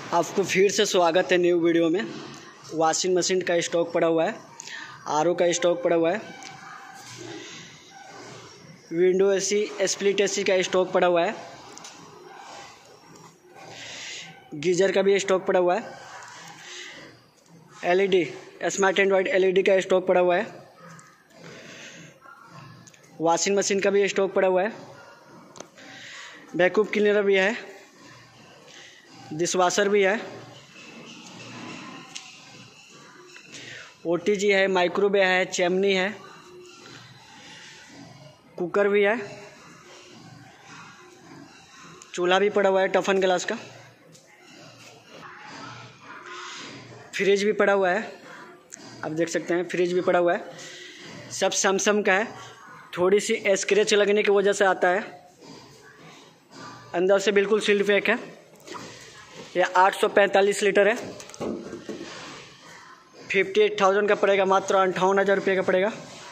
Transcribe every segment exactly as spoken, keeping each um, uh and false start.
आपको फिर से स्वागत है न्यू वीडियो में। वॉशिंग मशीन का स्टॉक पड़ा हुआ है, आर ओ का स्टॉक पड़ा हुआ है, विंडो एसी, स्प्लिट एसी का स्टॉक पड़ा हुआ है, गीजर का भी स्टॉक पड़ा हुआ है, एलईडी स्मार्ट एंड्रॉइड एलईडी का स्टॉक पड़ा हुआ है, वॉशिंग मशीन का भी स्टॉक पड़ा हुआ है, वैक्यूम क्लीनर भी है, डिशवॉशर भी है, ओटीजी है, माइक्रोवेव है, चिमनी है, कुकर भी है, चूल्हा भी पड़ा हुआ है टफन ग्लास का, फ्रिज भी पड़ा हुआ है। आप देख सकते हैं फ्रिज भी पड़ा हुआ है। सब सैमसंग का है। थोड़ी सी स्क्रैच लगने की वजह से आता है, अंदर से बिल्कुल सील्ड पैक है। यह आठ सौ पैंतालीस लीटर है। फिफ्टी एट थाउजेंड का पड़ेगा, मात्र अंठावन हज़ार रुपये का पड़ेगा।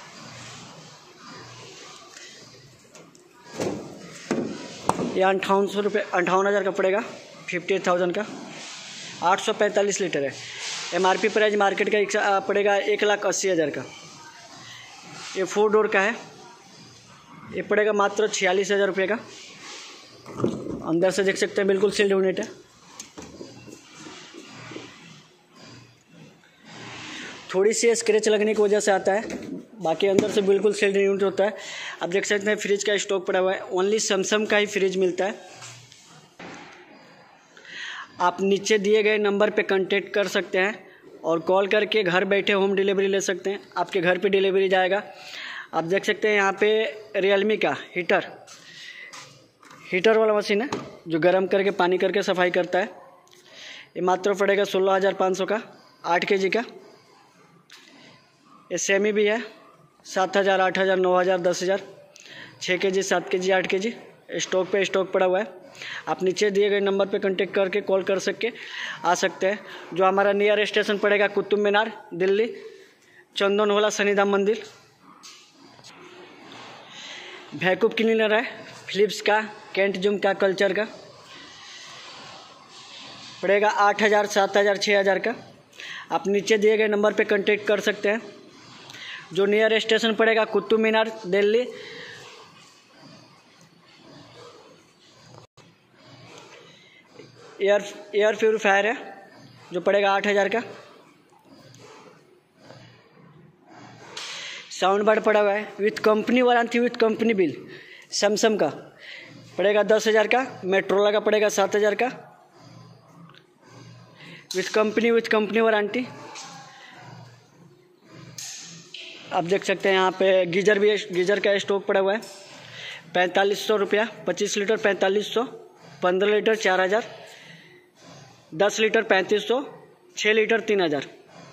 यह अंठावन सौ रुपये अंठावन हज़ार का पड़ेगा, फिफ्टी एट थाउजेंड का। आठ सौ पैंतालीस लीटर है। M R P price market का एक पड़ेगा एक लाख अस्सी हज़ार का। ये फोर डोर का है। ये पड़ेगा मात्र छियालीस हज़ार रुपये का। अंदर से देख सकते हैं बिल्कुल सील्ड यूनिट है। थोड़ी सी स्क्रैच लगने की वजह से आता है, बाकी अंदर से बिल्कुल सील्ड यूनिट होता है। आप देख सकते हैं फ्रिज का स्टॉक पड़ा हुआ है। ओनली सैमसंग का ही फ्रिज मिलता है। आप नीचे दिए गए नंबर पे कांटेक्ट कर सकते हैं और कॉल करके घर बैठे होम डिलीवरी ले सकते हैं। आपके घर पे डिलीवरी जाएगा। आप देख सकते हैं यहाँ पे रियलमी का हीटर हीटर वाला मशीन है, जो गर्म करके पानी करके सफाई करता है। ये मात्र पड़ेगा सोलह हज़ार पाँच सौ का, आठ के जी का। ये सेमी भी है, सात हज़ार आठ हज़ार नौ हज़ार दस हज़ार छः के जी सात के जी आठ के जी स्टॉक पे स्टॉक पड़ा हुआ है। आप नीचे दिए गए नंबर पे कांटेक्ट करके कॉल कर सके आ सकते हैं। जो हमारा नियर स्टेशन पड़ेगा कुतुब मीनार दिल्ली, चंदनवाला शनिधाम मंदिर। वैक्यूम क्लीनर है फिलिप्स का, कैंट जूम का, कल्चर का, पड़ेगा आठ हज़ार सात हज़ार छः हज़ार का। आप नीचे दिए गए नंबर पे कांटेक्ट कर सकते हैं। जो नियर स्टेशन पड़ेगा Qutub Minar Delhi. Air air purifier है, जो पड़ेगा आठ हज़ार का। साउंड बार पड़ा हुआ है with company warranty, with company bill. Samsung का पड़ेगा दस हज़ार का। मेट्रोला का पड़ेगा सात हज़ार का, with company with company warranty. आप देख सकते हैं यहाँ पे गीजर भी गीजर का स्टॉक पड़ा हुआ है। पैंतालीस सौ रुपया, पच्चीस लीटर पैंतालीस सौ, पंद्रह लीटर चार हज़ार, दस लीटर पैंतीस सौ, छः लीटर तीन हज़ार।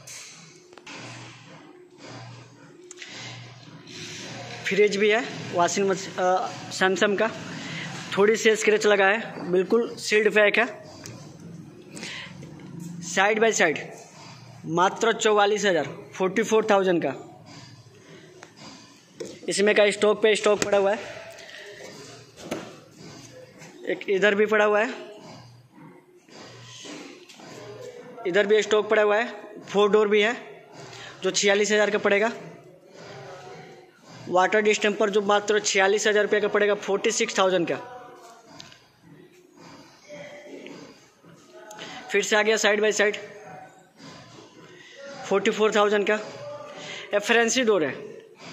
फ्रिज भी है वॉशिंग मशीन सैमसंग का। थोड़ी सी स्क्रैच लगा है, बिल्कुल सील्ड पैक है। साइड बाय साइड मात्र चौवालीस हज़ार फोर्टी फोर थाउजेंड का इसमें का स्टॉक पे स्टॉक पड़ा हुआ है। एक इधर भी पड़ा हुआ है, इधर भी स्टॉक पड़ा हुआ है। फोर डोर भी है, जो छियालीस हज़ार का पड़ेगा। वाटर डिस्टेंपर जो मात्र छियालीस हज़ार रुपये का पड़ेगा, फोर्टी सिक्स थाउजेंड का। फिर से आ गया side by side, forty four thousand का। ये फैंसी डोर है,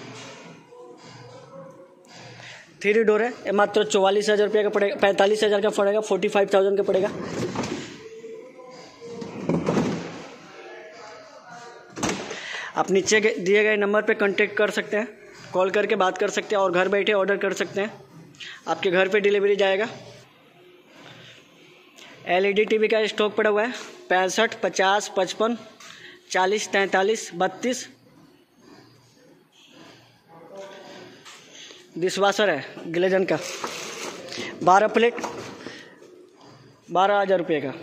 थ्री डोर है। ये मात्र चौवालीस हज़ार रुपये का पड़ेगा, पैंतालीस हज़ार का पड़ेगा, फोर्टी फाइव थाउजेंड का पड़ेगा। आप नीचे दिए गए नंबर पे कांटेक्ट कर सकते हैं, कॉल करके बात कर सकते हैं और घर बैठे ऑर्डर कर सकते हैं। आपके घर पे डिलीवरी जाएगा। एलईडी टीवी का स्टॉक पड़ा हुआ है। पैंसठ, पचास, पचपन, चालीस, तैंतालीस, बत्तीस। डिशवॉशर है ग्लेजन का, बारह प्लेट, बारह हज़ार रुपये का।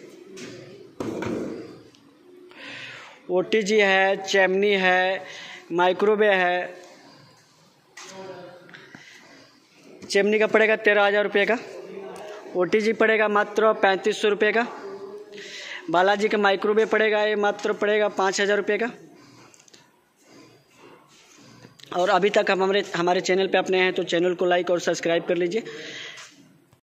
ओटीजी है, चिमनी है, माइक्रोवेव है। चिमनी का पड़ेगा तेरह हज़ार रुपये का। ओटीजी पड़ेगा मात्र पैंतीस सौ रुपये का। बालाजी का माइक्रोवेव पड़ेगा, ये मात्र पड़ेगा पाँच हज़ार रुपये का। और अभी तक हम हमारे हमारे चैनल पे अपने हैं तो चैनल को लाइक और सब्सक्राइब कर लीजिए।